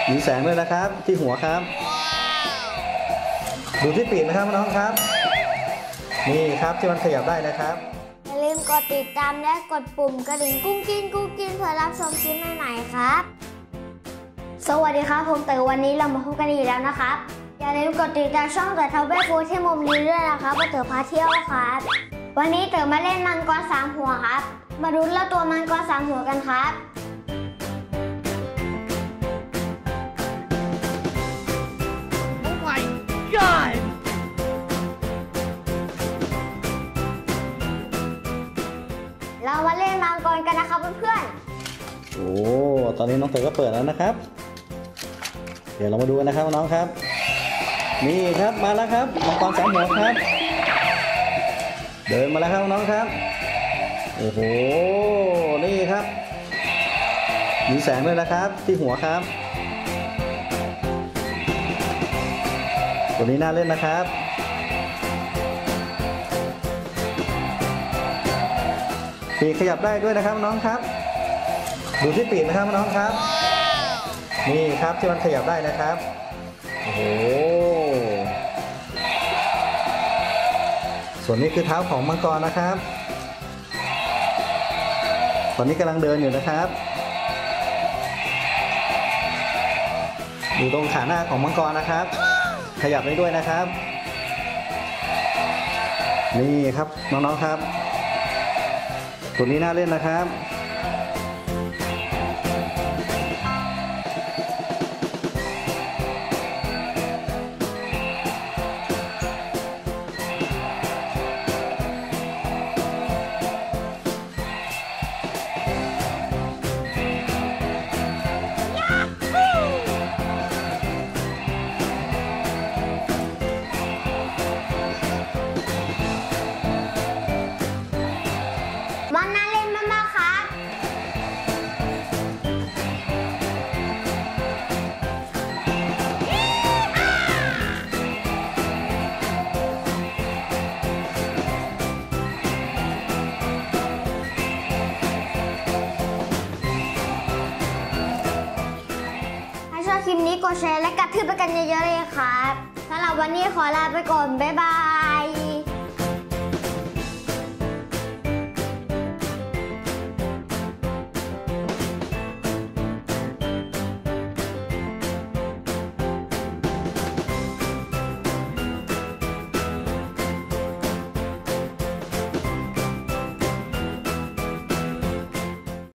มีแสงด้วยนะครับที่หัวครับดูที่ปีกนะครับน้องครับนี่ครับที่มันขยับได้นะครับอย่าลืมกดติดตามและกดปุ่มกระดิ่งกุ้งกิ้งเพื่อรับชมคลิปใหม่ๆครับสวัสดีครับผมเต๋อวันนี้เรามาพบกันอีกแล้วนะครับอย่าลืมกดติดตามช่องเต๋อทาวเวอร์ฟูที่มุมนี้ด้วยนะครับว่าเต๋อพาเที่ยวครับวันนี้เต๋อมาเล่นมังกร3หัวครับมาดูแล้วตัวมังกร3หัวกันครับเรามาเล่นมังกรกันนะครับเพื่อนๆโอ้ตอนนี้น้องเต๋อก็เปิดแล้วนะครับเดี๋ยวเรามาดูกันนะครับน้องครับนี่ครับมาแล้วครับมังกร3หัวครับเดินมาแล้วครับน้องครับโอ้โหนี่ครับมีแสงด้วยนะครับที่หัวครับตัวนี้น่าเล่นนะครับปีกขยับได้ด้วยนะครับน้องครับดูที่ปีกนะครับน้องครับนี่ครับที่มันขยับได้นะครับโอ้โหส่วนนี้คือเท้าของมังกรนะครับตอนนี้กำลังเดินอยู่นะครับอยู่ตรงขาหน้าของมังกรนะครับขยับได้ด้วยนะครับนี่ครับน้องๆครับตัวนี้น่าเล่นนะครับมันน่าเล่นมากๆครับถ้าชอบคลิปนี้กดแชร์และกระทืบไปกันเยอะๆเลยครับสำหรับวันนี้ขอลาไปก่อนบ๊ายบาย